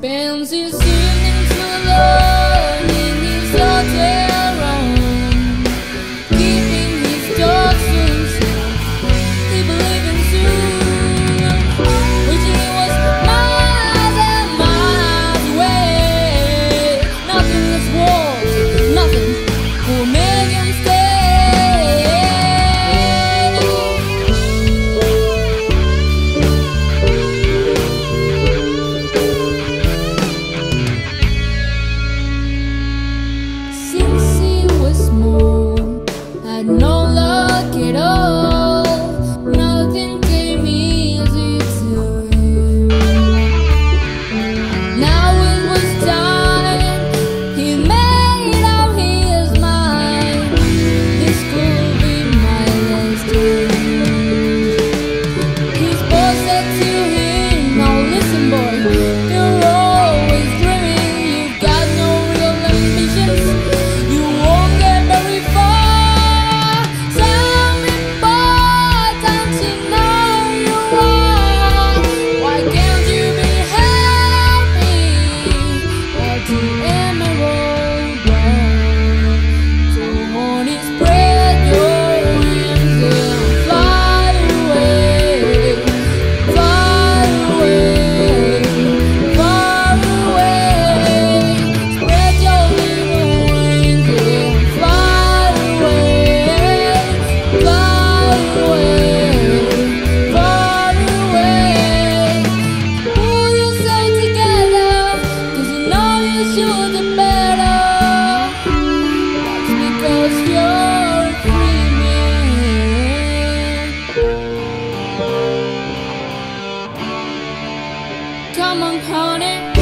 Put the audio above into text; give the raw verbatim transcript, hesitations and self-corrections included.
spends his evenings alone in his hotel room, keeping his toxins. He believes in soon, wishing he was miles and miles away. Nothing is worth, nothing will make him stay. Since he was small, had no luck at all. Nothing came easy to him. Now it was time, he made up his mind. This could be my last day. His boss said to him, "Now listen, boy, you're always dreaming. You've got no real ambitions. You won't get very far. Some important to know you are. Why can't you be happy at the emerald ground? So honey, spread your wings and fly away, fly away, far away. Spread your little wings and fly away, fly away, far away. Pull yourself together, 'cause you know you should do better. That's because you're a free man. Come on, honey.